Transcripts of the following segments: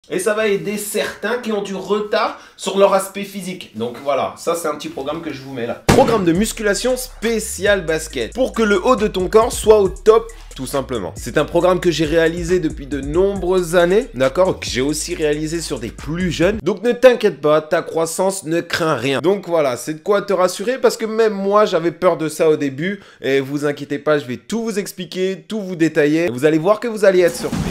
Et ça va aider certains qui ont du retard sur leur aspect physique. Donc voilà, ça c'est un petit programme que je vous mets là. Programme de musculation spécial basket. Pour que le haut de ton corps soit au top, tout simplement. C'est un programme que j'ai réalisé depuis de nombreuses années, d'accord? Que j'ai aussi réalisé sur des plus jeunes. Donc ne t'inquiète pas, ta croissance ne craint rien. Donc voilà, c'est de quoi te rassurer parce que même moi j'avais peur de ça au début. Et vous inquiétez pas, je vais tout vous expliquer, tout vous détailler. Vous allez voir que vous allez être surpris.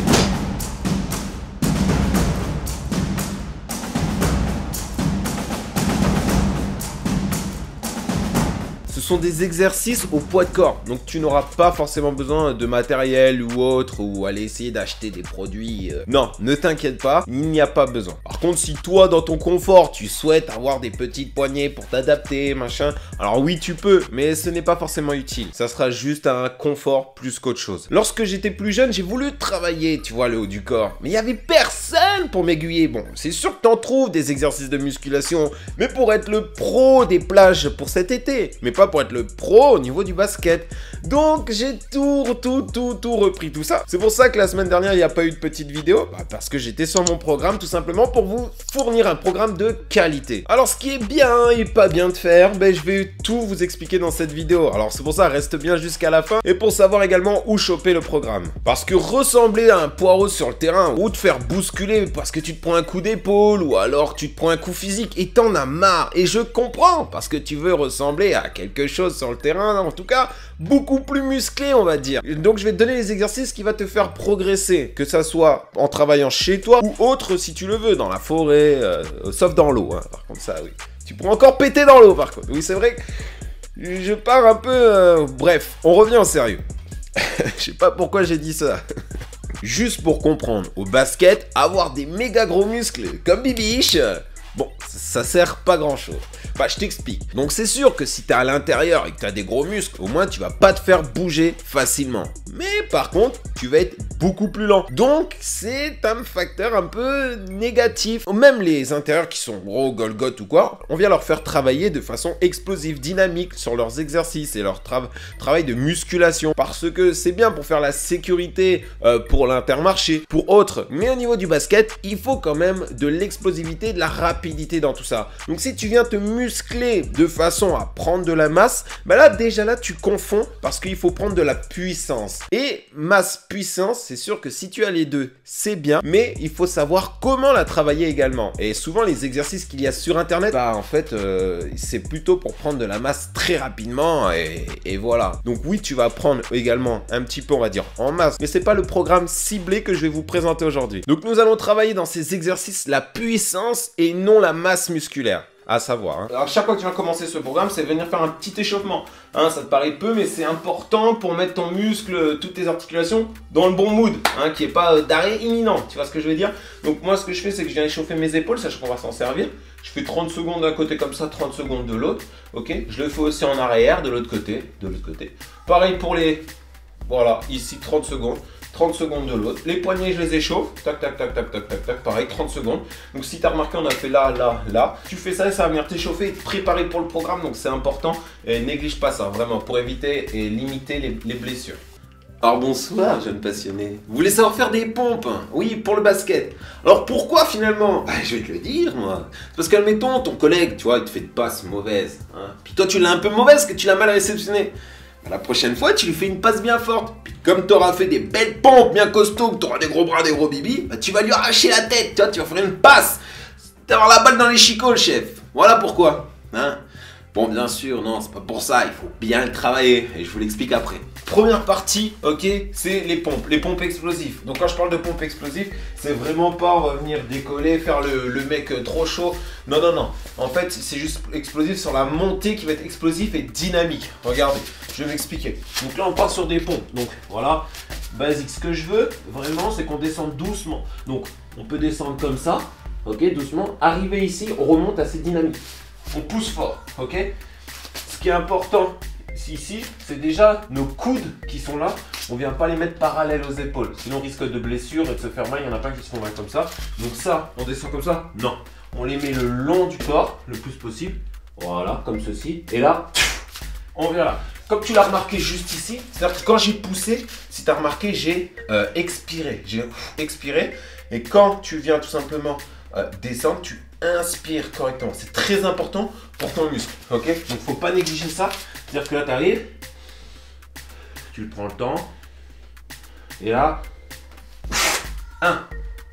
Ce sont des exercices au poids de corps, donc tu n'auras pas forcément besoin de matériel ou autre, ou aller essayer d'acheter des produits. Non, ne t'inquiète pas, il n'y a pas besoin. Par contre, si toi, dans ton confort, tu souhaites avoir des petites poignées pour t'adapter, machin, alors oui, tu peux, mais ce n'est pas forcément utile. Ça sera juste un confort plus qu'autre chose. Lorsque j'étais plus jeune, j'ai voulu travailler, tu vois, le haut du corps, mais il n'y avait personne pour m'aiguiller. Bon, c'est sûr que t'en trouves des exercices de musculation, mais pour être le pro des plages pour cet été, mais pas pour être le pro au niveau du basket. Donc j'ai tout repris tout ça. C'est pour ça que la semaine dernière il n'y a pas eu de petite vidéo, parce que j'étais sur mon programme tout simplement pour vous fournir un programme de qualité. Alors ce qui est bien et pas bien de faire, je vais tout vous expliquer dans cette vidéo. Alors c'est pour ça, reste bien jusqu'à la fin et pour savoir également où choper le programme. Parce que ressembler à un poireau sur le terrain ou te faire bousculer parce que tu te prends un coup d'épaule ou alors tu te prends un coup physique et t'en as marre, et je comprends parce que tu veux ressembler à quelque chose sur le terrain, en tout cas beaucoup plus musclé on va dire. Donc je vais te donner les exercices qui vont te faire progresser, que ça soit en travaillant chez toi ou autre si tu le veux, dans la forêt, sauf dans l'eau, hein. Par contre ça oui, tu pourras encore péter dans l'eau par contre, oui c'est vrai que je pars un peu, bref, on revient en sérieux. Je sais pas pourquoi j'ai dit ça. Juste pour comprendre, au basket, avoir des méga gros muscles comme Bibiche, bon, ça sert pas grand chose. Enfin, je t'explique. Donc c'est sûr que si t'es à l'intérieur et que t'as des gros muscles, au moins tu vas pas te faire bouger facilement. Mais par contre, tu vas être beaucoup plus lent. Donc c'est un facteur un peu négatif. Même les intérieurs qui sont gros, Golgoth ou quoi, on vient leur faire travailler de façon explosive, dynamique sur leurs exercices et leur travail de musculation. Parce que c'est bien pour faire la sécurité pour l'Intermarché, pour autres. Mais au niveau du basket, il faut quand même de l'explosivité, de la rapidité dans tout ça. Donc si tu viens te muscler de façon à prendre de la masse, là déjà là tu confonds parce qu'il faut prendre de la puissance. Et masse, puissance, c'est sûr que si tu as les deux, c'est bien, mais il faut savoir comment la travailler également. Et souvent les exercices qu'il y a sur internet, en fait, c'est plutôt pour prendre de la masse très rapidement et voilà. Donc oui, tu vas prendre également un petit peu, on va dire, en masse, mais c'est pas le programme ciblé que je vais vous présenter aujourd'hui. Donc nous allons travailler dans ces exercices la puissance et non la masse musculaire. À savoir. Alors chaque fois que tu vas commencer ce programme, c'est venir faire un petit échauffement. Ça te paraît peu, mais c'est important pour mettre ton muscle, toutes tes articulations dans le bon mood, qui n'est pas d'arrêt imminent. Tu vois ce que je veux dire? Donc moi, ce que je fais, c'est que je viens échauffer mes épaules, sachant qu'on va s'en servir. Je fais 30 secondes d'un côté comme ça, 30 secondes de l'autre. Ok. Je le fais aussi en arrière, de l'autre côté, Pareil pour les... Voilà, ici 30 secondes. 30 secondes de l'autre. Les poignets, je les échauffe. Tac, tac, tac, tac, tac, tac, tac. Pareil, 30 secondes. Donc, si tu as remarqué, on a fait là, là, là. Tu fais ça et ça va venir t'échauffer et te préparer pour le programme. Donc, c'est important. Et néglige pas ça, vraiment, pour éviter et limiter les blessures. Alors, bonsoir, jeunes passionnés. Vous voulez savoir faire des pompes? Oui, pour le basket. Alors, pourquoi finalement? Je vais te le dire, moi. C'est parce qu'admettons, ton collègue, tu vois, il te fait de passes mauvaises. Puis toi, tu l'as un peu mauvaise, que tu l'as mal réceptionnée. La prochaine fois, tu lui fais une passe bien forte. Puis comme tu auras fait des belles pompes bien costauds, que tu auras des gros bras, des gros bibis, tu vas lui arracher la tête. Tu vois, tu vas faire une passe. Tu vas avoir la balle dans les chicots, le chef. Voilà pourquoi. Bon, bien sûr, non, c'est pas pour ça. Il faut bien le travailler. Et je vous l'explique après. Première partie, ok, c'est les pompes explosives. Donc quand je parle de pompes explosives, c'est vraiment pas on va venir décoller, faire le mec trop chaud. Non, non, non. En fait, c'est juste explosif sur la montée qui va être explosif et dynamique. Regardez, je vais m'expliquer. Donc là, on part sur des pompes. Donc voilà, basique. Ce que je veux vraiment, c'est qu'on descende doucement. Donc on peut descendre comme ça, ok, doucement. Arriver ici, on remonte assez dynamique. On pousse fort, ok. Ce qui est important ici, c'est déjà nos coudes qui sont là. On vient pas les mettre parallèles aux épaules, sinon on risque de blessure et de se faire mal. Il y en a pas qui se font mal comme ça. Donc ça, on descend comme ça? Non. On les met le long du corps, le plus possible. Voilà, comme ceci. Et là, on vient là. comme tu l'as remarqué juste ici, c'est-à-dire que quand j'ai poussé, si tu as remarqué, j'ai expiré. J'ai expiré. Et quand tu viens tout simplement descendre, tu inspires correctement. C'est très important pour ton muscle. Ok? Donc, il ne faut pas négliger ça. C'est-à-dire que là, tu arrives, tu prends le temps. Et là, 1,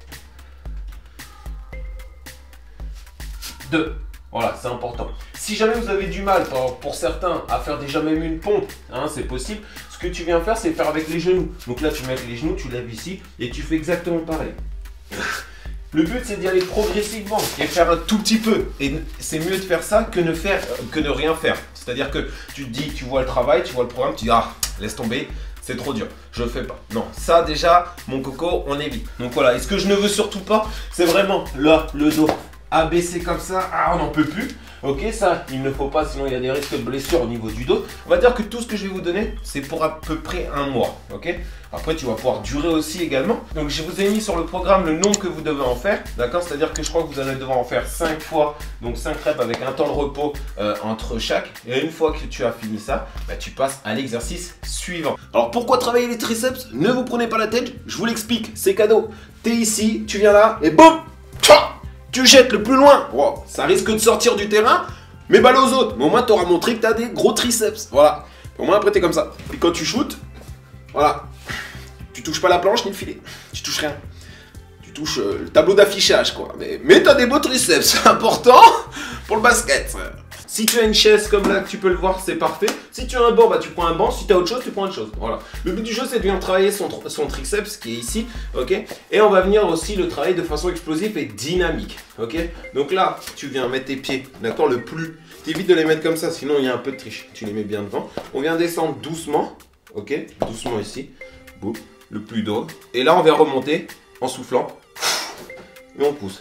2. Voilà, c'est important. Si jamais vous avez du mal, pour certains, à faire déjà même une pompe, hein, c'est possible. Ce que tu viens faire, c'est faire avec les genoux. Donc là, tu mets avec les genoux, tu lèves ici et tu fais exactement pareil. Le but, c'est d'y aller progressivement et faire un tout petit peu. Et c'est mieux de faire ça que de rien faire. C'est-à-dire que tu te dis, tu vois le travail, tu vois le programme, tu dis, ah, laisse tomber. C'est trop dur, je le fais pas. Non, ça déjà, mon coco, on évite. Donc voilà, et ce que je ne veux surtout pas, c'est vraiment là, le dos abaissé comme ça. Ah, on n'en peut plus. Ok, ça, il ne faut pas, sinon il y a des risques de blessures au niveau du dos. On va dire que tout ce que je vais vous donner, c'est pour à peu près un mois. Ok, après, tu vas pouvoir durer aussi également. Donc, je vous ai mis sur le programme le nombre que vous devez en faire. D'accord, c'est-à-dire que je crois que vous allez devoir en faire 5 fois. Donc, 5 reps avec un temps de repos entre chaque. Et une fois que tu as fini ça, bah, tu passes à l'exercice suivant. Alors, pourquoi travailler les triceps? Ne vous prenez pas la tête, je vous l'explique, c'est cadeau. Tu es ici, tu viens là, et boum, tu jettes le plus loin. Wow, ça risque de sortir du terrain, mais balle aux autres. Mais au moins, tu auras montré que tu as des gros triceps. Voilà. Au moins, après, tu es comme ça. Puis quand tu shootes, voilà. Tu touches pas la planche ni le filet. Tu touches rien. Tu touches le tableau d'affichage, quoi. Mais tu as des beaux triceps. C'est important pour le basket. Si tu as une chaise comme là, tu peux le voir, c'est parfait. Si tu as un banc, bah, tu prends un banc. Si tu as autre chose, tu prends autre chose. Voilà. Le but du jeu, c'est de venir travailler son triceps qui est ici. Ok. Et on va venir aussi le travailler de façon explosive et dynamique. Ok. Donc là, tu viens mettre tes pieds. D'accord. Le plus. T'évites de les mettre comme ça, sinon il y a un peu de triche. Tu les mets bien devant. On vient descendre doucement. Ok. Doucement ici. Boum. Le plus d'eau. Et là, on vient remonter en soufflant. Et on pousse.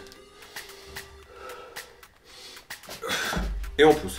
Et on pousse.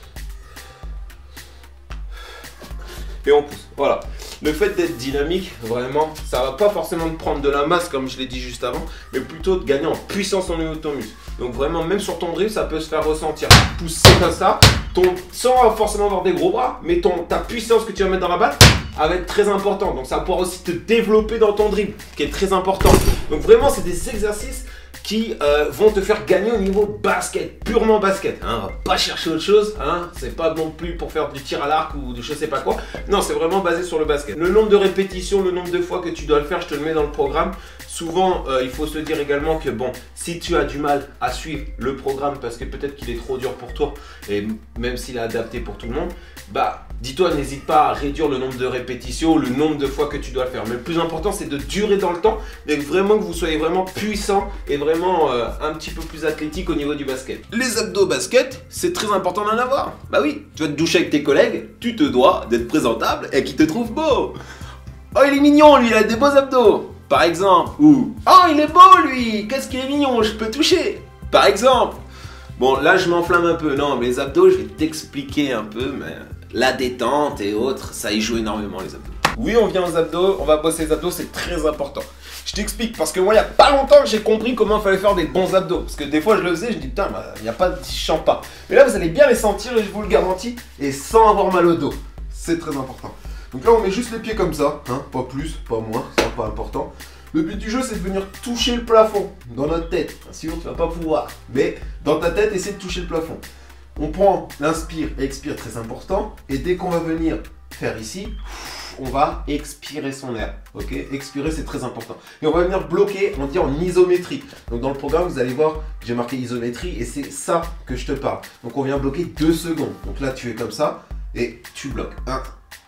Et on pousse. Voilà. Le fait d'être dynamique, vraiment, ça va pas forcément te prendre de la masse comme je l'ai dit juste avant, mais plutôt de gagner en puissance au niveau de ton muscle. Donc vraiment, même sur ton drill, ça peut se faire ressentir. Pousser comme ça, sans forcément avoir des gros bras, mais ta puissance que tu vas mettre dans la balle, elle va être très importante. Donc ça va pouvoir aussi te développer dans ton dribble, qui est très important. Donc vraiment, c'est des exercices qui vont te faire gagner au niveau basket, purement basket. Hein, on va pas chercher autre chose, hein, c'est pas non plus pour faire du tir à l'arc ou de je sais pas quoi. Non, c'est vraiment basé sur le basket. Le nombre de répétitions, le nombre de fois que tu dois le faire, je te le mets dans le programme. Souvent, il faut se dire également que bon, si tu as du mal à suivre le programme parce que peut-être qu'il est trop dur pour toi, et même s'il est adapté pour tout le monde, bah dis-toi, n'hésite pas à réduire le nombre de répétitions, le nombre de fois que tu dois le faire. Mais le plus important, c'est de durer dans le temps et vraiment que vous soyez vraiment puissant et vraiment un petit peu plus athlétique au niveau du basket. Les abdos basket, c'est très important d'en avoir. Bah oui, tu vas te doucher avec tes collègues, tu te dois d'être présentable et qu'ils te trouvent beau. Oh, il est mignon, lui, il a des beaux abdos. Par exemple. Ou oh, il est beau, lui, qu'est-ce qu'il est mignon, je peux toucher. Par exemple. Bon, là, je m'enflamme un peu. Non, mais les abdos, je vais t'expliquer un peu, mais la détente et autres, ça y joue énormément, les abdos. Oui, on vient aux abdos, on va bosser les abdos, c'est très important. Je t'explique, parce que moi, il n'y a pas longtemps que j'ai compris comment il fallait faire des bons abdos. Parce que des fois, je le faisais, je dis, putain, il n'y a pas de champ pas. Mais là, vous allez bien les sentir, et je vous le garantis, et sans avoir mal au dos. C'est très important. Donc là, on met juste les pieds comme ça, hein, pas plus, pas moins, c'est pas important. Le but du jeu, c'est de venir toucher le plafond dans notre tête. Sinon, tu vas pas pouvoir. Mais dans ta tête, essaie de toucher le plafond. On prend l'inspire et expire, très important. Et dès qu'on va venir faire ici, on va expirer son air. Ok, expirer, c'est très important. Et on va venir bloquer, on dit en isométrie. Donc dans le programme, vous allez voir, j'ai marqué isométrie et c'est ça que je te parle. Donc on vient bloquer 2 secondes. Donc là, tu es comme ça et tu bloques. 1,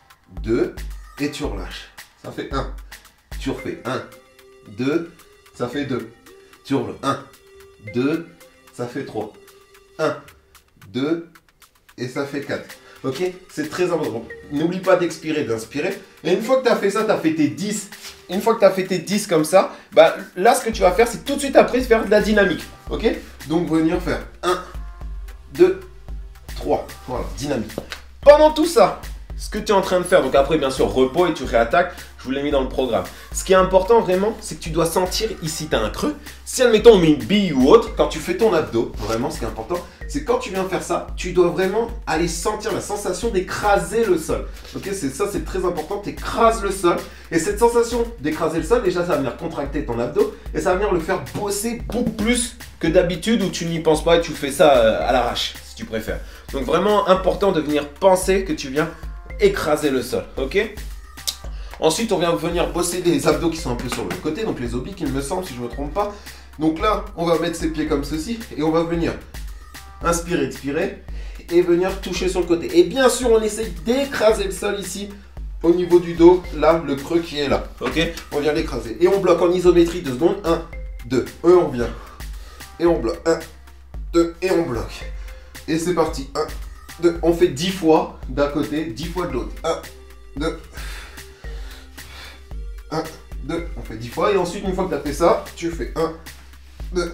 2 et tu relâches. Ça fait 1. Tu refais 1, 2, ça fait 2. Tu roules 1, 2, ça fait 3. 1, 2 et ça fait 4. Ok, c'est très important. N'oublie pas d'expirer, d'inspirer. Et une fois que tu as fait ça, tu as fait tes 10. Une fois que tu as fait tes 10 comme ça, bah là, ce que tu vas faire, c'est tout de suite après faire de la dynamique. Ok, donc venir faire 1, 2, 3. Voilà, dynamique. Pendant tout ça, ce que tu es en train de faire, donc après, bien sûr, repos et tu réattaques. Je vous l'ai mis dans le programme. Ce qui est important vraiment, c'est que tu dois sentir ici, tu as un creux. Si admettons on met une bille ou autre, quand tu fais ton abdo, vraiment ce qui est important, c'est quand tu viens faire ça, tu dois vraiment aller sentir la sensation d'écraser le sol. Ok, c'est très important, tu écrases le sol. Et cette sensation d'écraser le sol, déjà ça va venir contracter ton abdos et ça va venir le faire bosser beaucoup plus que d'habitude où tu n'y penses pas et tu fais ça à l'arrache, si tu préfères. Donc vraiment important de venir penser que tu viens écraser le sol, ok? Ensuite, on vient venir bosser les abdos qui sont un peu sur le côté, donc les obliques, il me semble, si je ne me trompe pas. Donc là, on va mettre ses pieds comme ceci et on va venir inspirer, expirer et venir toucher sur le côté. Et bien sûr, on essaye d'écraser le sol ici au niveau du dos, là, le creux qui est là. Ok? On vient l'écraser. Et on bloque en isométrie 2 secondes. 1, 2, et on vient. Et on bloque. 1, 2, et on bloque. Et c'est parti. 1, 2, on fait 10 fois d'un côté, 10 fois de l'autre. 1, 2, 1, 2, on fait 10 fois. Et ensuite, une fois que tu as fait ça, tu fais 1, 2,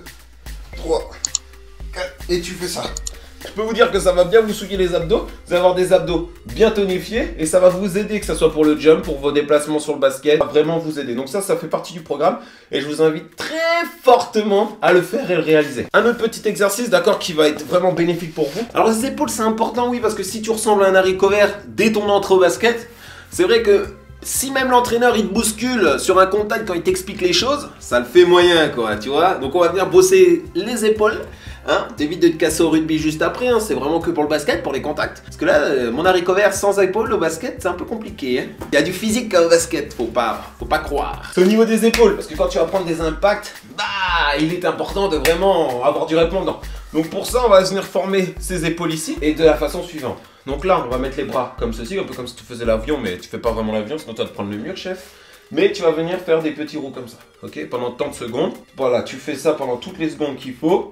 3, 4, et tu fais ça. Je peux vous dire que ça va bien vous souiller les abdos. Vous allez avoir des abdos bien tonifiés et ça va vous aider, que ce soit pour le jump, pour vos déplacements sur le basket. Ça va vraiment vous aider. Donc ça fait partie du programme et je vous invite très fortement à le faire et le réaliser. Un autre petit exercice, d'accord, qui va être vraiment bénéfique pour vous. Alors les épaules, c'est important, oui, parce que si tu ressembles à un haricot vert dès ton entrée au basket, c'est vrai que si même l'entraîneur il te bouscule sur un contact quand il t'explique les choses, ça le fait moyen, quoi, tu vois. Donc on va venir bosser les épaules. Hein, t'évites de te casser au rugby juste après, hein, c'est vraiment que pour le basket, pour les contacts. Parce que là, mon haricot vert sans épaules au basket, c'est un peu compliqué. Hein. Il y a du physique au basket, faut pas croire. C'est au niveau des épaules, parce que quand tu vas prendre des impacts, bah, il est important de vraiment avoir du répondant. Donc pour ça, on va venir former ces épaules ici, et de la façon suivante. Donc là, on va mettre les bras comme ceci, un peu comme si tu faisais l'avion, mais tu fais pas vraiment l'avion, sinon tu vas te prendre le mur, chef. Mais tu vas venir faire des petits roues comme ça, ok, pendant tant de secondes. Voilà, tu fais ça pendant toutes les secondes qu'il faut.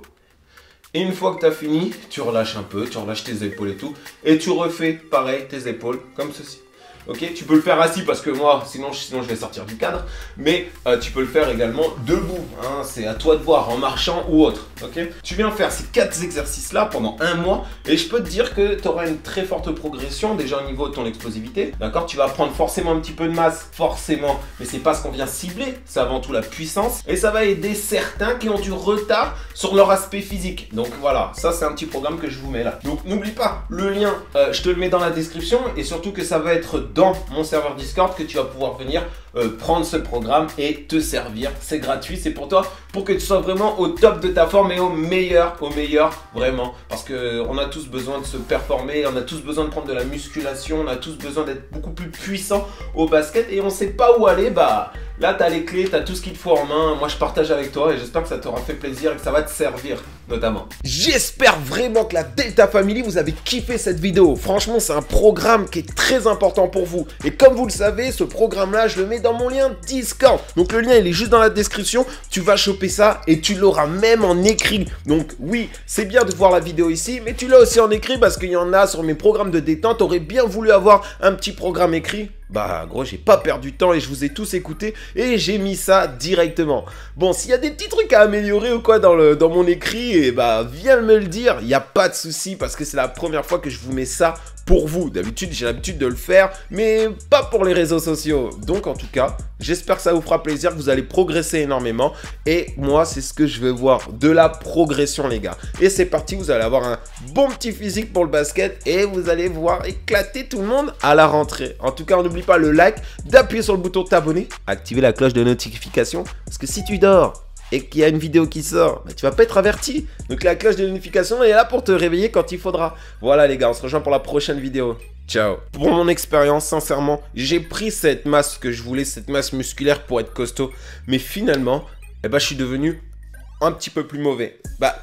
Et une fois que tu as fini, tu relâches un peu, tu relâches tes épaules et tout. Et tu refais pareil tes épaules comme ceci. Ok, tu peux le faire assis parce que moi, sinon je vais sortir du cadre. Mais tu peux le faire également debout. Hein, c'est à toi de voir, en marchant ou autre. Ok, tu viens faire ces 4 exercices-là pendant un mois. Et je peux te dire que tu auras une très forte progression déjà au niveau de ton explosivité. D'accord, tu vas prendre forcément un petit peu de masse, forcément. Mais c'est pas ce qu'on vient cibler, c'est avant tout la puissance. Et ça va aider certains qui ont du retard sur leur aspect physique. Donc voilà, ça c'est un petit programme que je vous mets là. Donc n'oublie pas, le lien, je te le mets dans la description. Et surtout que ça va être dans mon serveur Discord que tu vas pouvoir venir prendre ce programme et te servir. C'est gratuit, c'est pour toi, pour que tu sois vraiment au top de ta forme et au meilleur, vraiment. Parce qu'on a tous besoin de se performer, on a tous besoin de prendre de la musculation, on a tous besoin d'être beaucoup plus puissant au basket et on sait pas où aller, bah là tu as les clés, tu as tout ce qu'il te faut en main. Moi je partage avec toi et j'espère que ça t'aura fait plaisir et que ça va te servir notamment. J'espère vraiment que la Delta Family vous avez kiffé cette vidéo. Franchement c'est un programme qui est très important pour vous. Et comme vous le savez, ce programme là je le mets dans mon lien Discord. Donc le lien il est juste dans la description. Tu vas choper ça et tu l'auras même en écrit. Donc oui, c'est bien de voir la vidéo ici, mais tu l'as aussi en écrit parce qu'il y en a sur mes programmes de détente. T'aurais bien voulu avoir un petit programme écrit. Bah gros, j'ai pas perdu de temps et je vous ai tous écoutés et j'ai mis ça directement. Bon, s'il y a des petits trucs à améliorer ou quoi dans mon écrit, et bah viens me le dire, il n'y a pas de souci parce que c'est la première fois que je vous mets ça pour vous. D'habitude, j'ai l'habitude de le faire, mais pas pour les réseaux sociaux. Donc en tout cas, j'espère que ça vous fera plaisir, que vous allez progresser énormément. Et moi, c'est ce que je veux voir, de la progression les gars. Et c'est parti, vous allez avoir un bon petit physique pour le basket et vous allez voir éclater tout le monde à la rentrée. En tout cas, on n'oublie pas le like, d'appuyer sur le bouton de t'abonner, activer la cloche de notification, parce que si tu dors et qu'il y a une vidéo qui sort, bah, tu vas pas être averti. Donc la cloche de notification est là pour te réveiller quand il faudra. Voilà les gars, on se rejoint pour la prochaine vidéo. Ciao. Pour mon expérience, sincèrement, j'ai pris cette masse que je voulais, cette masse musculaire pour être costaud. Mais finalement, eh ben, je suis devenu un petit peu plus mauvais.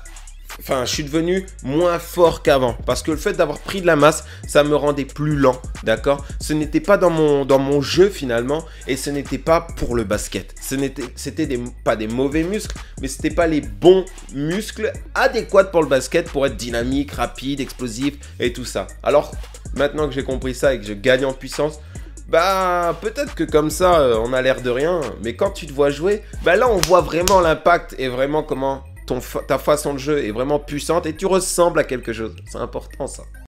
Enfin, je suis devenu moins fort qu'avant. Parce que le fait d'avoir pris de la masse, ça me rendait plus lent, d'accord? Ce n'était pas dans mon jeu finalement. Et ce n'était pas pour le basket. C'était pas des mauvais muscles, mais c'était pas les bons muscles adéquats pour le basket, pour être dynamique, rapide, explosif et tout ça. Alors, maintenant que j'ai compris ça et que je gagne en puissance, bah peut-être que comme ça, on a l'air de rien. Mais quand tu te vois jouer, bah là on voit vraiment l'impact et vraiment comment ta façon de jeu est vraiment puissante et tu ressembles à quelque chose. C'est important ça.